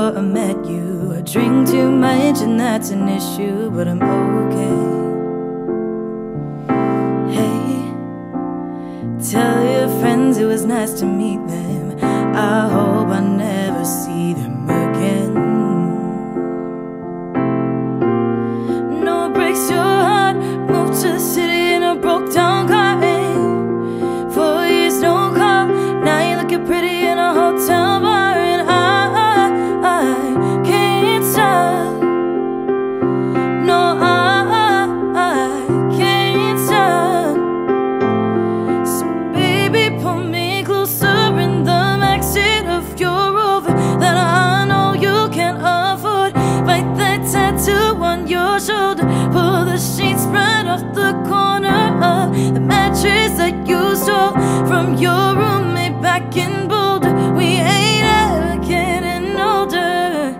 before I met you. I drink too much and that's an issue, but I'm okay. Hey, tell your friends it was nice to meet them. I hope I never see them again. No breaks your heart, moved to the city in a broke down car. 4 years no call, now you looking pretty in a hotel bar. And I can't stop. No, I can't stop. So baby, pull me closer in the backseat of your Rover that I know you can't afford. Bite that tattoo on your shoulder, pull the sheets right off the corner of the mattress that you stole from your roommate back in Boulder. We ain't ever getting older.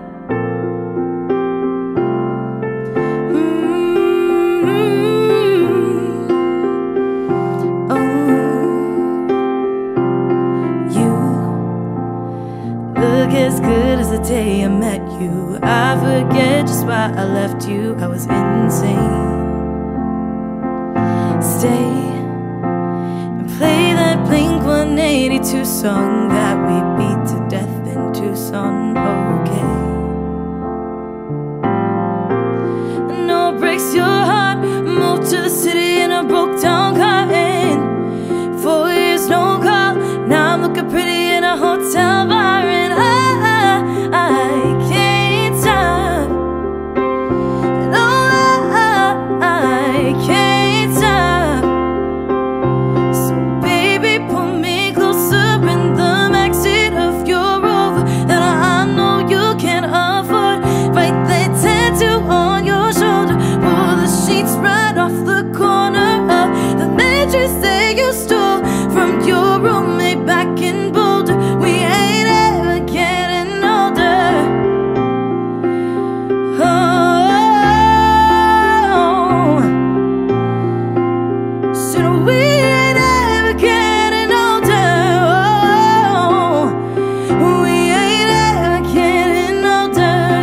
Oh, you look as good as the day I met you. I forget just why I left you. I was insane. Stay and play that Blink-182 song that we beat to death in Tucson. Okay. No breaks your heart, moved to the city in a broke down car. 4 years no call, now I'm looking pretty in a hotel bar. And I can't stop. No, I can't stop. So baby, pull me closer in the backseat of your Rover that I know you can't afford. Write that tattoo on your shoulder, pull the sheets right off the corner of the mattress that you stole from your roommate back in Boulder. We ain't ever getting older. Oh, so we ain't ever getting older. Oh, we ain't ever getting older.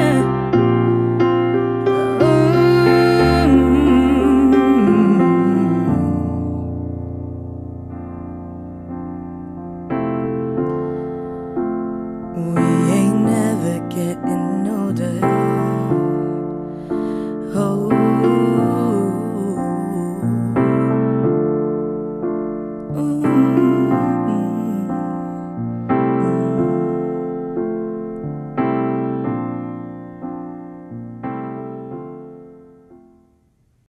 We ain't never getting older.